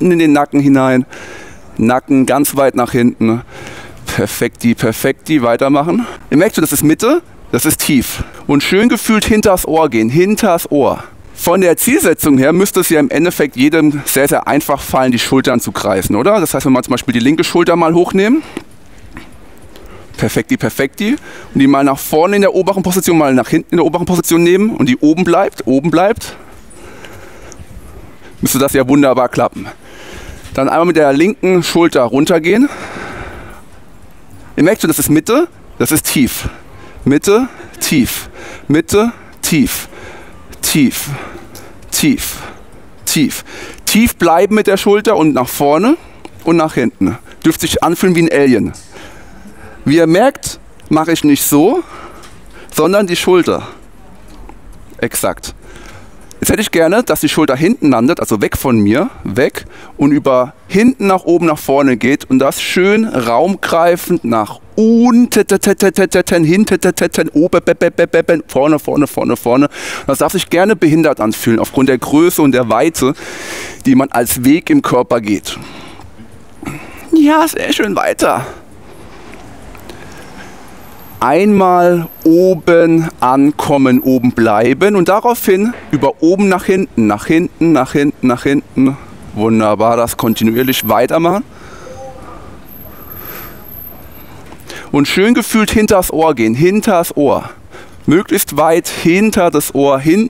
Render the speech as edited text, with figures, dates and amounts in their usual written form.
hinten in den Nacken hinein. Nacken ganz weit nach hinten. Perfekti, perfekti. Weitermachen. Ihr merkt schon, das ist Mitte, das ist tief. Und schön gefühlt hinters Ohr gehen, hinters Ohr. Von der Zielsetzung her müsste es ja im Endeffekt jedem sehr, sehr einfach fallen, die Schultern zu kreisen, oder? Das heißt, wenn wir zum Beispiel die linke Schulter mal hochnehmen. Perfekti, perfekti. Und die mal nach vorne in der oberen Position, mal nach hinten in der oberen Position nehmen und die oben bleibt, müsste das ja wunderbar klappen. Dann einmal mit der linken Schulter runtergehen. Ihr merkt schon, das ist Mitte, das ist tief. Mitte, tief. Mitte, tief. Tief, tief, tief. Tief bleiben mit der Schulter und nach vorne und nach hinten. Dürfte sich anfühlen wie ein Alien. Wie ihr merkt, mache ich nicht so, sondern die Schulter. Exakt. Jetzt hätte ich gerne, dass die Schulter hinten landet, also weg von mir, weg und über hinten nach oben nach vorne geht und das schön raumgreifend nach unten, hinten, oben, vorne, vorne, vorne, vorne. Das darf sich gerne behindert anfühlen, aufgrund der Größe und der Weite, die man als Weg im Körper geht. Ja, sehr schön, weiter. Einmal oben ankommen, oben bleiben und daraufhin über oben nach hinten, nach hinten, nach hinten, nach hinten. Wunderbar, das kontinuierlich weitermachen. Und schön gefühlt hinters Ohr gehen, hinters Ohr. Möglichst weit hinter das Ohr hin.